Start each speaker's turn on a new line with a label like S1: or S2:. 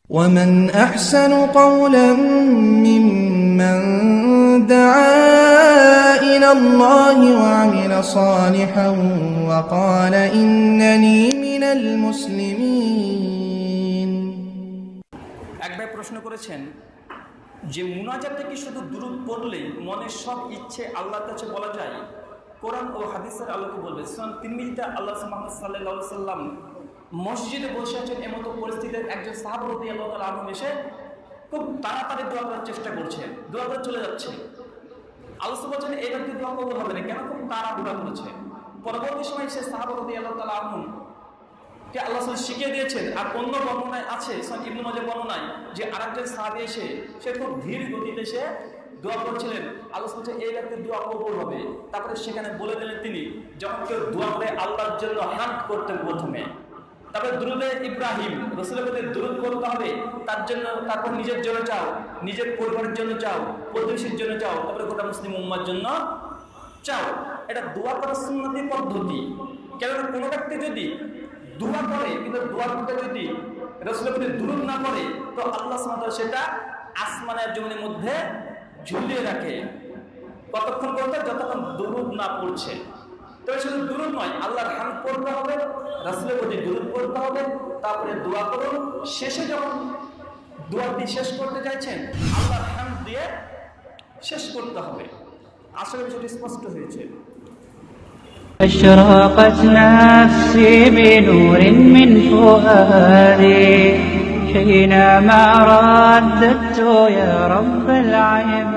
S1: ومن أحسن قولا ممن دعا إلى الله وعمل صالحا وقال إنني من المسلمين.
S2: একবার প্রশ্ন করেছেন যে মুনাজাতে কি শুধু দুরূদ পড়লেই মনের সব ইচ্ছে আল্লাহর কাছে বলা যায়? কোরআন ও হাদিসের আলোকে বলবে। সুনান তিরমিজিতে আল্লাহ মুহাম্মদ সাল্লাল্লাহু আলাইহি সাল্লাম মসজিদে বসে আছেন, এমতো পরিস্থিতিতে একজন সাহাবা রাদিয়াল্লাহু তাআলা আনহু এসে খুব তাড়াতাড়ি দোয়া করার চেষ্টা করছে, দোয়া করে চলে যাচ্ছে। আল্লাহ বলছেন এই ব্যক্তি দোয়া কবুল হবে না, কেন? খুব তাড়াহুড়া করেছে। পরবর্তী সময় সে সাহাবা রাদিয়াল্লাহু তাআলা আনহু কে আল্লাহ শিখিয়ে দিয়েছেন। আর অন্য বর্ণনায় আছে, ইবনে মাজাহ বর্ণনায়, যে আরেকজন সাহাবী এসে সে খুব ধীর গতিতে সে দোয়া করছিলেন। আল্লাহ বলছে এই ব্যক্তির দোয়া কবুল হবে। তারপরে সেখানে বলে দিলেন তিনি, যখন কেউ দোয়া করে আল্লাহর জন্য হামদ করতেন প্রথমে, তারপরে দুরুদে ইব্রাহিম, রাসূলের প্রতি দুরুদ করতে হবে, তার জন্য, তারপর নিজের জন্য চাও, নিজের পরিবারের জন্য চাও, প্রতিবেশীর জন্য চাও, তারপরে গোটা মুসলিম উম্মার জন্য চাও। এটা দোয়া করার সুন্নতি পদ্ধতি। কেননা কোনো ব্যক্তি যদি দোয়া করে কিন্তু দোয়ার মধ্যে যদি রাসূলের প্রতি দুরূদ না করে, তো আল্লাহ সুবহানাহু ওয়া তাআলা সেটা আসমানের জমিনের মধ্যে ঝুলিয়ে রাখে। কতক্ষণ করতে? যতক্ষণ দুরূদ না পড়ছে। তবে শুধু দুরূদ নয়, আল্লাহর হামদ পড়তে হবে, রাসূলের প্রতি দুরূদ পড়তে হবে, তারপরে দোয়া করুন। শেষে যখন দোয়াটি শেষ করতে চাইছেন, আল্লাহর হামদ দিয়ে শেষ করতে হবে। আসলে বিষয়টি স্পষ্ট হয়েছে।
S3: أشرقت نفسي بنور من فؤادي حينما رددت يا رب العباد.